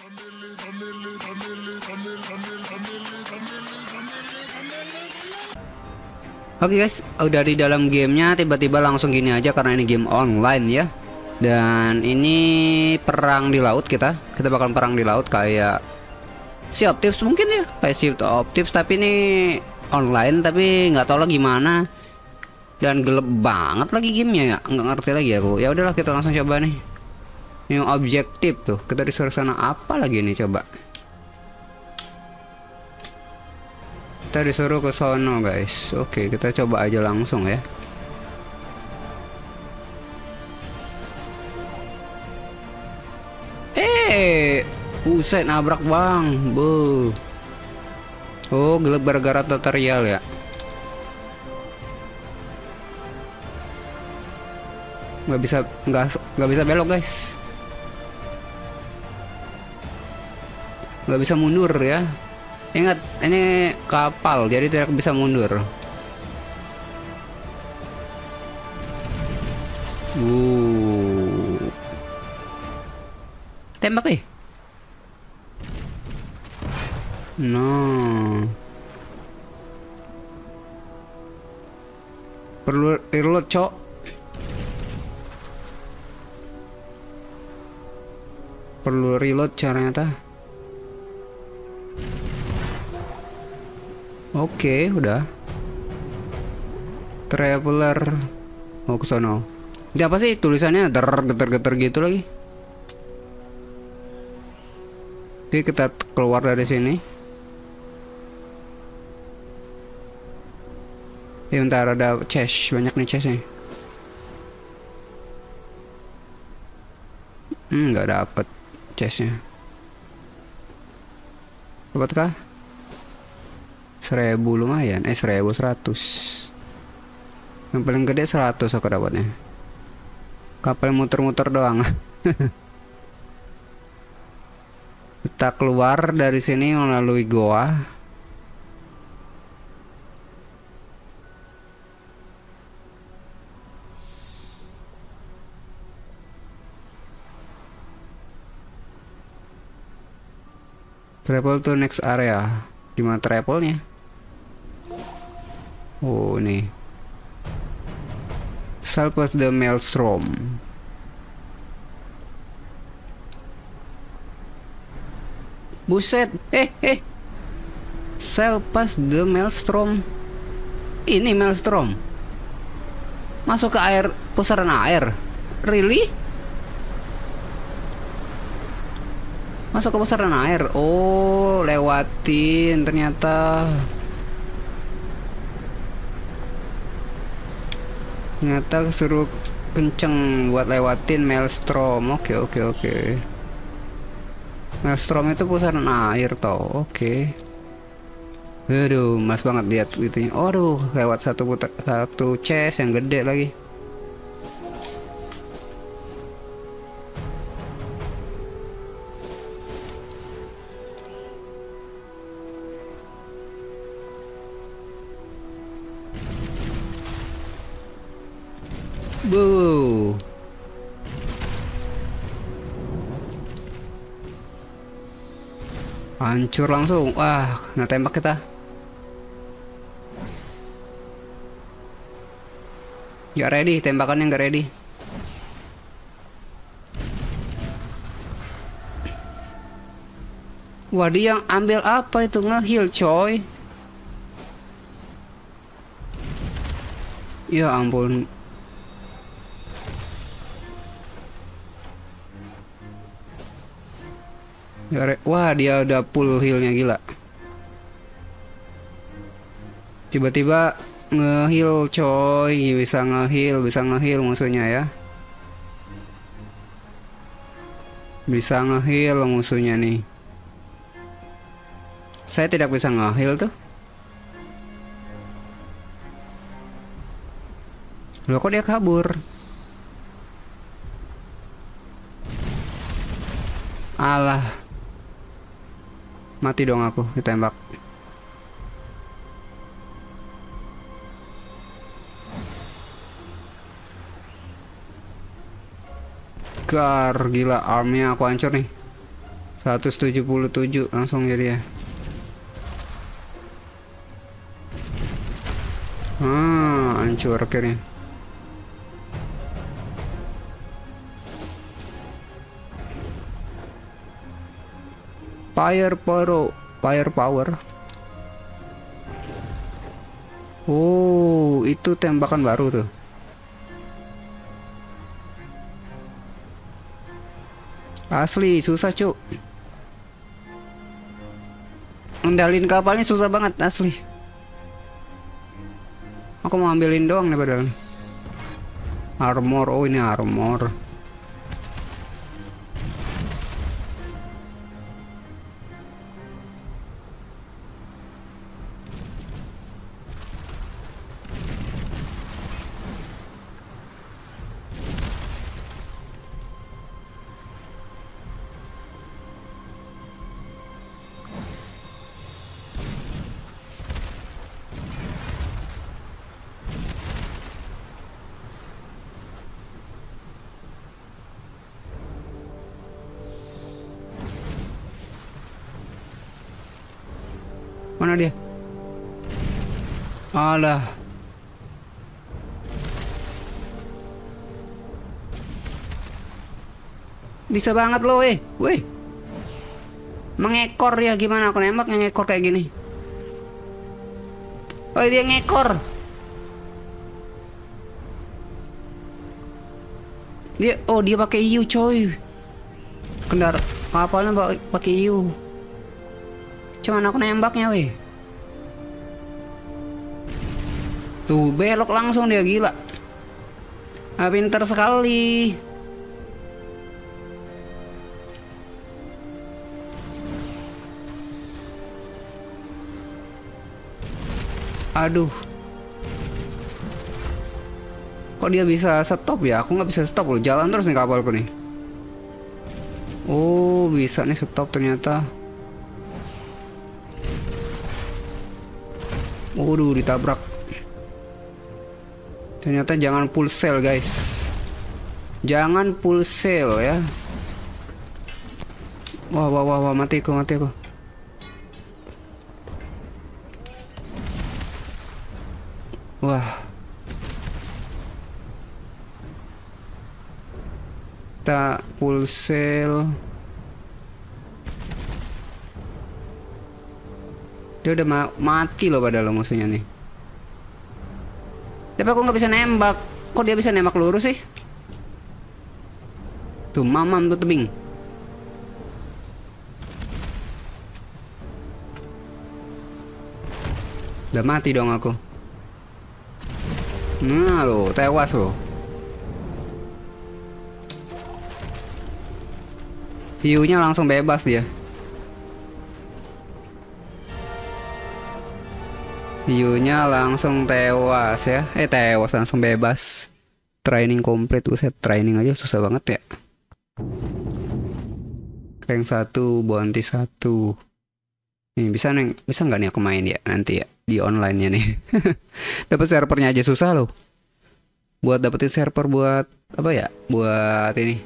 Oke guys, udah di dalam gamenya, tiba-tiba langsung gini aja karena ini game online ya. Dan ini perang di laut, kita bakal perang di laut kayak Sea of Thieves mungkin ya, kayak Sea of Thieves, tapi ini online, tapi nggak tahu lah gimana. Dan gelap banget lagi gamenya ya, nggak ngerti lagi aku. Ya udahlah, kita langsung coba nih. New objektif tuh, kita disuruh sana apa lagi nih, coba. Kita disuruh ke sono guys. Oke, kita coba aja langsung ya. Buset, nabrak bang. Be. Oh, gelap gara-gara tutorial ya. Nggak bisa belok guys. Nggak bisa mundur ya. Ingat, ini kapal jadi tidak bisa mundur. Tembak nih. No. Perlu reload, cok. Perlu reload ternyata. Oke, udah. Traveler mau ke sono. Ini apa sih tulisannya? Geter-geter gitu lagi. Oke, kita keluar dari sini. Ya, bentar, ada chest, banyak nih chestnya. Nggak dapet chestnya. Dapat kah? 1000 lumayan, 1100. Yang paling gede 100 aku dapatnya. Kapal muter-muter doang. Kita keluar dari sini melalui goa. Travel to next area. Gimana travelnya? Oh, nih. Sail past the maelstrom. Buset. Sail past the maelstrom. Ini maelstrom. Masuk ke air, pusaran air. Really? Masuk ke pusaran air. Oh, lewatin ternyata. Ternyata suruh kenceng buat lewatin maelstrom. Oke. Maelstrom itu pusaran air toh. Oke. Aduh, mas banget lihat gitu. Aduh, lewat satu chest yang gede lagi. Wow. Hancur langsung. Wah, kena tembak kita. Gak ready, tembakannya gak ready. Wah, dia yang ambil apa itu? Nge-heal coy. Ya ampun. Wah, dia udah full healnya, gila. Tiba-tiba nge-heal coy. Bisa nge-heal musuhnya ya. Bisa nge-heal musuhnya nih. Saya tidak bisa nge-heal tuh. Loh, kok dia kabur? Alah. Mati dong aku ditembak. Gila, armnya aku hancur nih. 177 langsung jadi ya. Hancur akhirnya. Fire power. Oh, itu tembakan baru tuh. Asli susah cuk. Ngendalin kapalnya susah banget asli. Aku mau ambilin doang nih padahal. Armor, oh ini armor. Mana dia? Alah. Bisa banget loh, weh. Mengekor ya, gimana aku nembak ngekor kayak gini? Oh, dia ngekor. Dia pakai iu coy. Kapalnya pakai iu. Cuman aku nembaknya weh. Tuh belok langsung dia, gila. Pinter sekali. Aduh. Kok dia bisa stop ya? Aku nggak bisa stop loh. Jalan terus nih kapalku nih. Oh bisa nih stop ternyata. Waduh, ditabrak. Ternyata jangan full sail guys. Jangan full sail ya. Wah, mati aku. Wah. Tak full sail. Dia udah mati loh padahal musuhnya nih. Tapi aku nggak bisa nembak. Kok dia bisa nembak lurus sih? Tuh mamam tuh tebing. Udah mati dong aku. Nah lo, tewas lo. Hiunya langsung bebas dia. Hiunya langsung tewas ya. Tewas langsung bebas. Training komplit. Buset, training aja susah banget ya. Rank 1, bounty 1. Nih bisa nggak nih aku main ya nanti ya di online-nya nih. Dapat servernya aja susah loh. Buat dapetin server buat apa ya? Buat ini.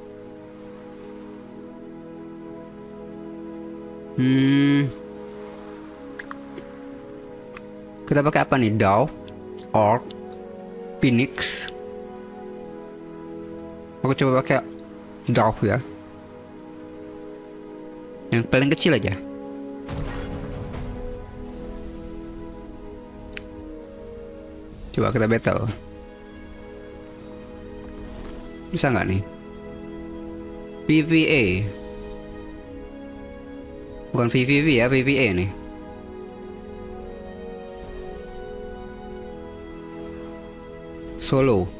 Kita pakai apa nih? Dow, Orc, Phoenix. Aku coba pakai Dow ya. Yang paling kecil aja. Coba kita battle. Bisa nggak nih? PvA. Bukan VVV ya, PvA nih. Solo.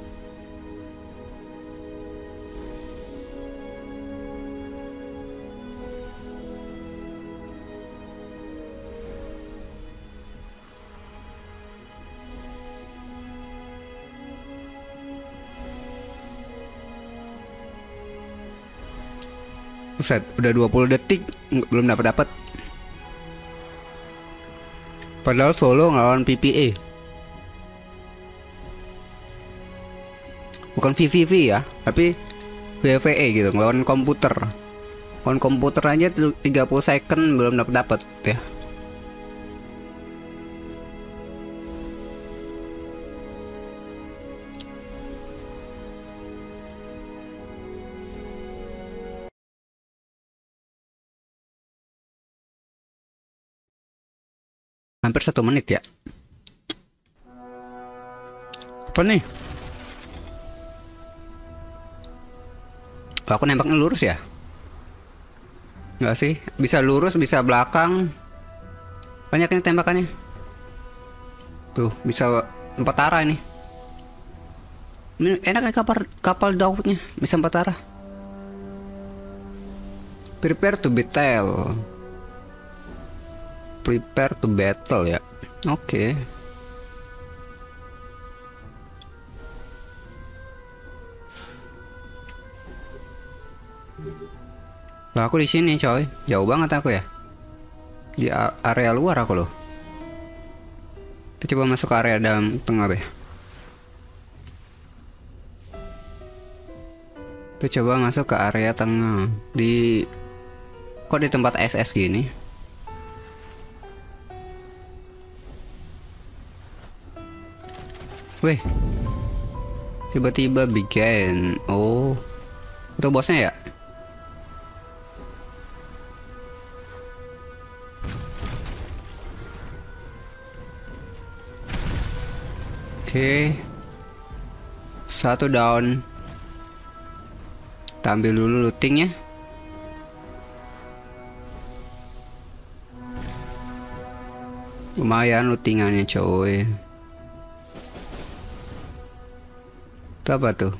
Buset, udah 20 detik belum dapat. Padahal solo ngelawan PvE. Bukan VVV ya, tapi VVE gitu, ngelawan komputer. On komputer aja 30 second belum dapat ya. Hampir 1 menit ya. Apa nih? Oh, aku nembaknya lurus ya? Enggak sih, bisa lurus, bisa belakang. Banyak ini tembakannya. Tuh, bisa 4 arah ini. Ini enak nih kapal Daudnya, bisa 4 arah. Prepare to battle. Prepare to battle ya. Oke. Lah aku di sini coy, jauh banget aku ya. Di area luar aku loh. Kita coba masuk ke area dalam tengah deh. Kita coba masuk ke area tengah. Kok di tempat SS gini? Weh. Tiba-tiba begin. Oh. Itu bosnya ya? Oke. 1 down. Kita ambil dulu lootingnya. Lumayan lootingannya coy. Itu apa tuh?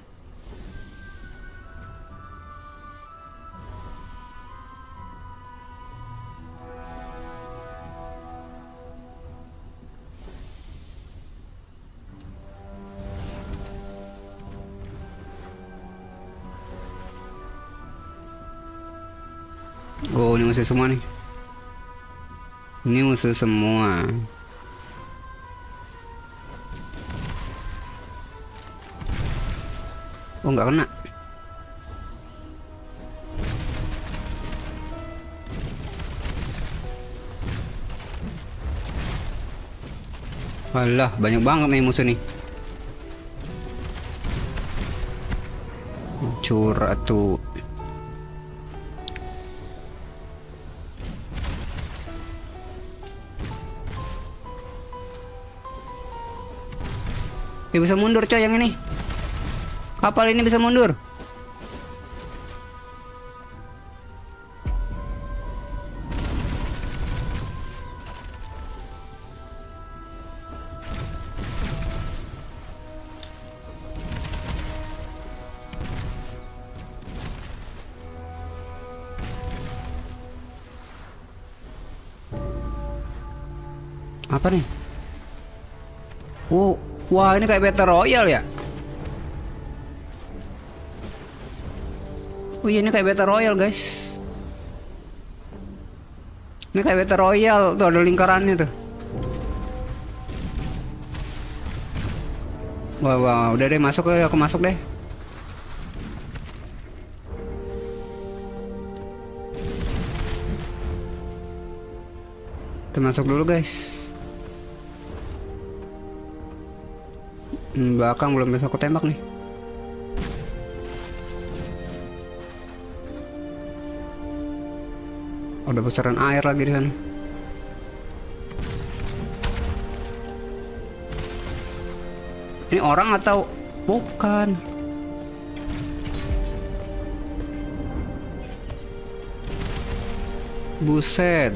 Oh, ini musuh semua nih. Ini musuh semua. Oh, nggak kena. Alah, banyak banget nih musuh nih. Curah tuh. Bisa mundur coy yang ini. Kapal ini bisa mundur. Apa nih? Oh, wah ini kayak Battle Royale ya? Oh iya, ini kayak Battle Royale guys. Ini kayak Battle Royale, tuh ada lingkarannya tuh. Wah, wah, udah deh, masuk deh, aku masuk deh. Kita masuk dulu guys. Belakang belum bisa aku tembak nih. Ada besaran air lagi di sana. Ini orang atau bukan? Buset.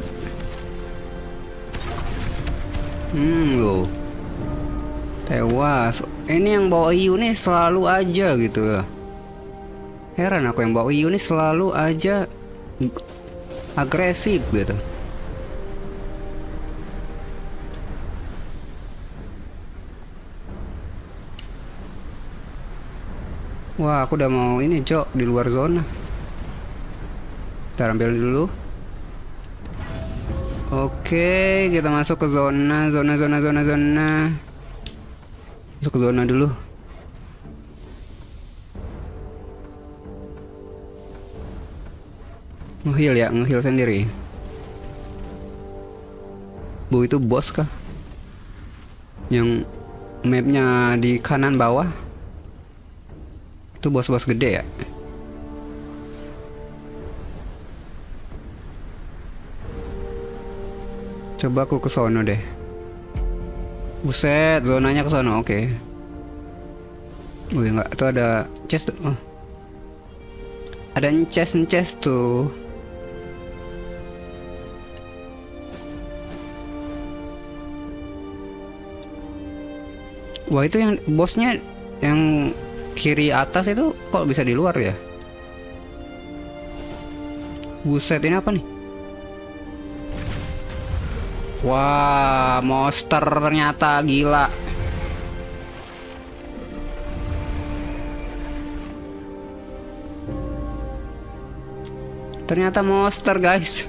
Loh. Tewas. Ini yang bawa Iu nih selalu aja gitu ya. Heran aku, yang bawa Iu nih selalu aja agresif gitu. Wah, aku udah mau ini cok, di luar zona. Kita ambil dulu. Oke, kita masuk ke zona. Masuk ke zona dulu. Ngeheal ya, ngeheal sendiri. Bu, itu bos kah? Yang mapnya di kanan bawah. Itu bos-bos gede ya. Coba aku ke sono deh. Buset, zonanya ke sono. Oke. Wih, enggak, itu ada chest tuh. Oh. Ada chest tuh. Wah, itu yang bosnya yang kiri atas itu kok bisa di luar ya? Buset, ini apa nih? Wah, monster ternyata, gila. Ternyata monster, guys.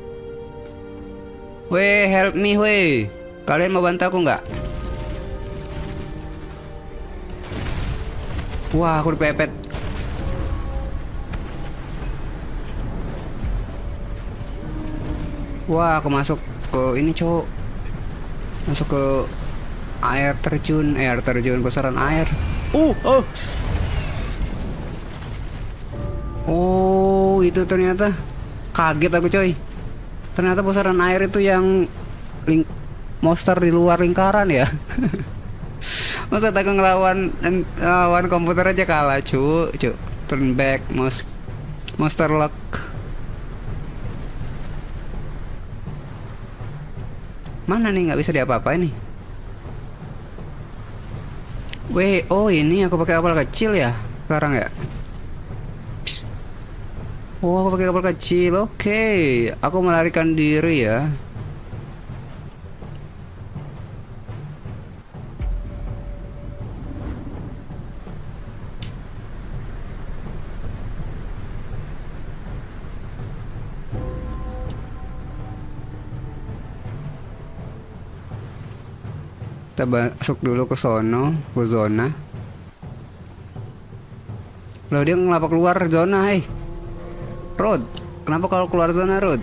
Weh, help me, weh. Kalian mau bantu aku nggak? Wah, aku dipepet. Wah, aku masuk ke ini, cowok. Masuk ke air terjun, pusaran air. Oh. Oh, itu ternyata. Kaget aku, coy. Ternyata pusaran air itu yang monster di luar lingkaran ya. Masa aku ngelawan komputer aja kalah, cu. Turn back, monster lock. Mana nih, nggak bisa diapa-apain nih. Weh, oh ini aku pakai kapal kecil ya sekarang ya. Oh, aku pakai kapal kecil. Oke, aku melarikan diri ya. Kita masuk dulu ke sono, ke zona. Loh, dia ngapa keluar zona, hei? Rod, kenapa kalau keluar zona, Rod?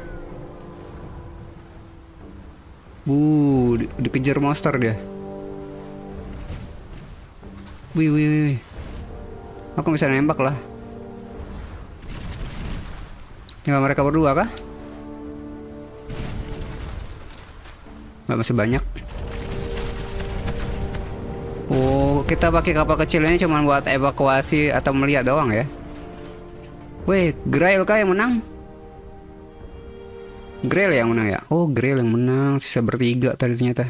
Dikejar monster dia. Wih. Aku bisa nembak lah. Tinggal mereka berdua kah? Nggak, masih banyak. Oh, kita pakai kapal kecil ini cuma buat evakuasi atau melihat doang ya. Weh, Grail kah yang menang? Grail yang menang ya? Oh, Grail yang menang. Sisa bertiga tadi ternyata.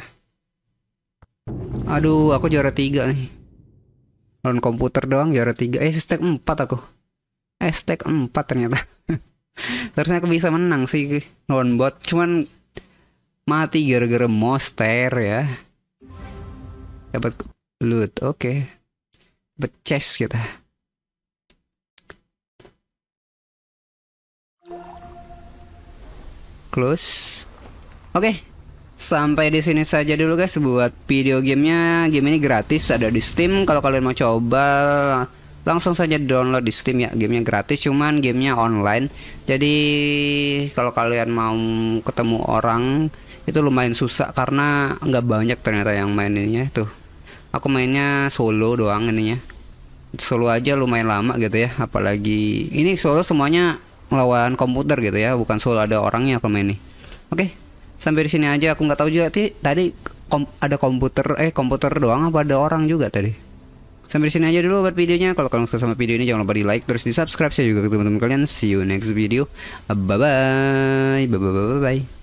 Aduh, aku juara 3 nih. Lawan komputer doang juara 3. Stack 4 aku. Stack 4 ternyata. Terusnya aku bisa menang sih lawan bot. Cuman mati gara-gara monster ya. Dapat loot, oke. Dapat chest kita. Close. Oke. Sampai di sini saja dulu guys buat video gamenya. Game ini gratis, ada di Steam. Kalau kalian mau coba langsung saja download di Steam ya. Gamenya gratis, cuman gamenya online. Jadi kalau kalian mau ketemu orang itu lumayan susah karena nggak banyak ternyata yang maininnya tuh. Aku mainnya solo doang ininya. Solo aja lumayan lama gitu ya. Apalagi ini solo semuanya melawan komputer gitu ya, bukan solo ada orangnya pemain nih. Oke, sampai di sini aja. Aku nggak tahu juga tadi ada komputer doang apa ada orang juga tadi. Sampai di sini aja dulu buat videonya. Kalau kalian suka sama video ini jangan lupa di like terus di subscribe. Saya juga ke teman-teman kalian. See you next video. Bye bye.